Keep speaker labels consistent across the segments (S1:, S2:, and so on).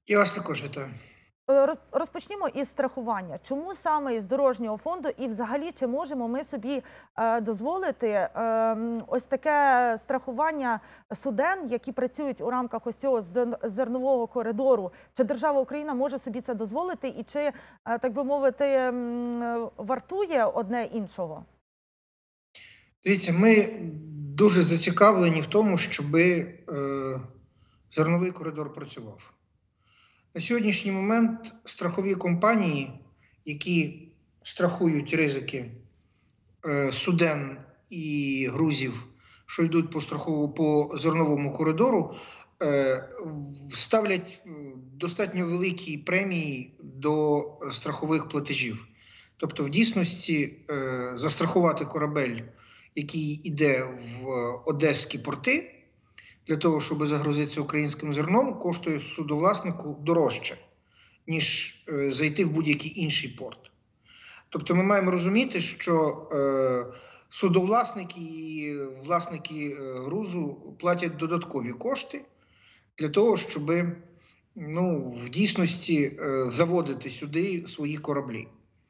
S1: І вас також вітаю.
S2: Розпочнімо із страхування. Чому саме із дорожнього фонду і взагалі чи можемо ми собі дозволити ось таке страхування суден, які працюють у рамках ось цього зернового коридору? Чи держава Україна може собі це дозволити і чи, так би мовити, вартує одне іншого?
S1: Дивіться, ми дуже зацікавлені в тому, щоб зерновий коридор працював. На сьогоднішній момент страхові компанії, які страхують ризики суден і грузів, що йдуть по зерновому коридору, ставлять достатньо великі премії до страхових платежів. Тобто, в дійсності, застрахувати корабель, який йде в одеські порти, для того, щоб загрузитися українським зерном, коштує судовласнику дорожче, ніж зайти в будь-який інший порт. Тобто ми маємо розуміти, що судовласники і власники грузу платять додаткові кошти для того, щоб в дійсності заводити сюди свої кораблі.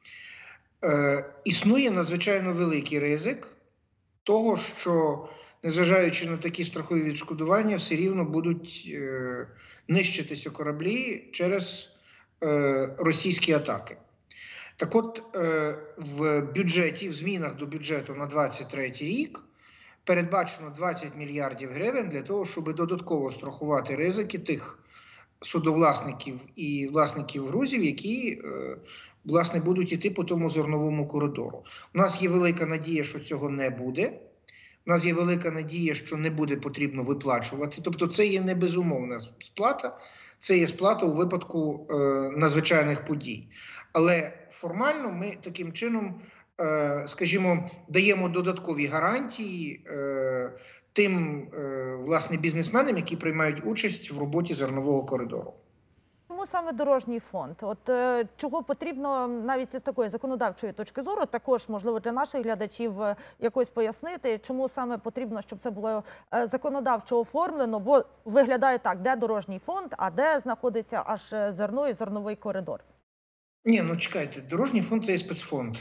S1: Існує надзвичайно великий ризик того, що незважаючи на такі страхові відшкодування, все рівно будуть нищитися кораблі через російські атаки. Так от, в бюджеті, в змінах до бюджету на 2023 рік передбачено 20 мільярдів гривень для того, щоб додатково страхувати ризики тих судовласників і власників грузів, які, власне, будуть йти по тому зерновому коридору. У нас є велика надія, що цього не буде. У нас є велика надія, що не буде потрібно виплачувати. Тобто це є не безумовна сплата, це є сплата у випадку надзвичайних подій. Але формально ми таким чином, скажімо, даємо додаткові гарантії тим, власне, бізнесменам, які приймають участь в роботі зернового коридору.
S2: Чому саме дорожній фонд? Чого потрібно навіть з такої законодавчої точки зору, також, можливо, для наших глядачів якось пояснити, чому саме потрібно, щоб це було законодавчо оформлено, бо виглядає так, де дорожній фонд, а де знаходиться аж зерно і зерновий коридор?
S1: Ні, чекайте, дорожній фонд – це є спецфонд.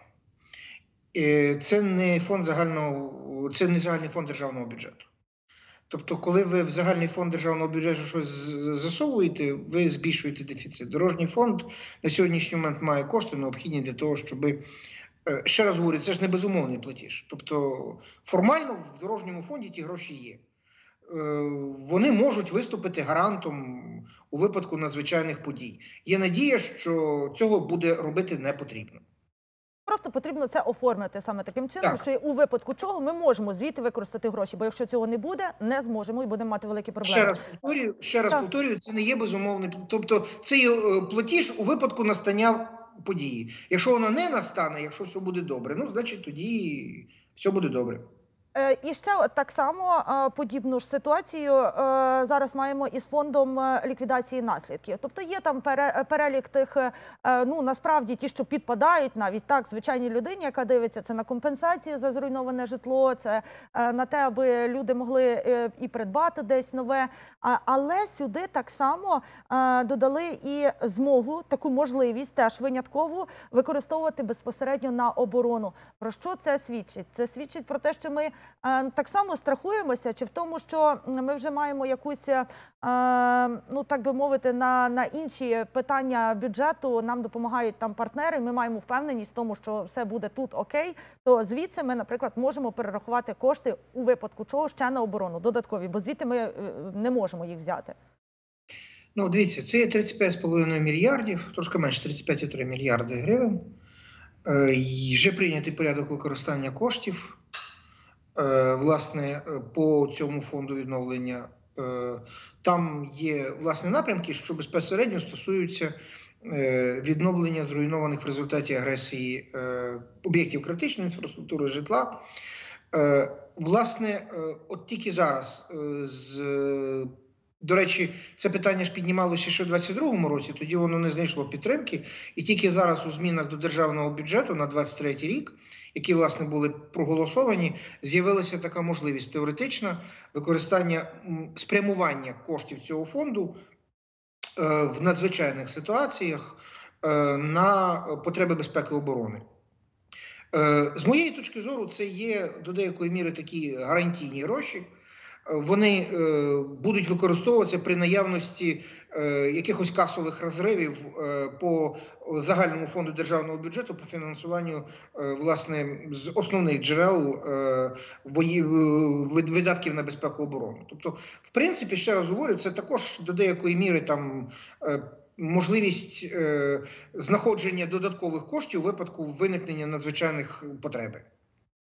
S1: Це не це не загальний фонд державного бюджету. Тобто, коли ви в загальний фонд державного бюджету щось засовуєте, ви збільшуєте дефіцит. Дорожній фонд на сьогоднішній момент має кошти, необхідні для того, щоб, ще раз говорю, це ж не безумовний платіж. Тобто, формально в дорожньому фонді ті гроші є. Вони можуть виступити гарантом у випадку надзвичайних подій. Є надія, що цього буде робити не потрібно.
S2: Просто потрібно це оформити саме таким чином, що у випадку чого ми можемо звідти використати гроші, бо якщо цього не буде, не зможемо і будемо мати великі проблеми.
S1: Ще раз повторюю, це не є безумовний, тобто це є платіж у випадку настання події. Якщо вона не настане, якщо все буде добре, значить тоді все буде добре.
S2: І ще так само подібну ж ситуацію зараз маємо із фондом ліквідації наслідків. Тобто є там перелік тих, насправді ті, що підпадають навіть так звичайній людині, яка дивиться, це на компенсацію за зруйноване житло, це на те, аби люди могли і придбати десь нове. Але сюди так само додали і змогу, таку можливість теж виняткову використовувати безпосередньо на оборону. Про що це свідчить? Це свідчить про те, що ми так само страхуємося, чи в тому, що ми вже маємо якусь, так би мовити, на інші питання бюджету, нам допомагають там партнери, ми маємо впевненість в тому, що все буде тут окей, то звідси ми, наприклад, можемо перерахувати кошти у випадку чого ще на оборону, додаткові, бо звідти ми не можемо їх взяти.
S1: Дивіться, це є 35,5 мільярдів, трошки менше, 35,3 мільярди гривень. Вже прийнятий порядок використання коштів. Власне, по цьому фонду відновлення, там є, власне, напрямки, що безпосередньо стосуються відновлення зруйнованих в результаті агресії об'єктів критичної інфраструктури, житла. Власне, от тільки зараз, до речі, це питання ж піднімалося ще в 2022 році, тоді воно не знайшло підтримки, і тільки зараз у змінах до державного бюджету на 2023 рік, які, власне, були проголосовані, з'явилася така можливість теоретична використання, спрямування коштів цього фонду в надзвичайних ситуаціях на потреби безпеки і оборони. З моєї точки зору, це є до деякої міри такі гарантійні гроші. Вони будуть використовуватися при наявності якихось касових розривів по загальному фонду державного бюджету по фінансуванню власне з основних джерел видатків на безпеку і оборону. Тобто, в принципі, ще раз говорю, це також до деякої міри там можливість знаходження додаткових коштів у випадку виникнення надзвичайних потреби.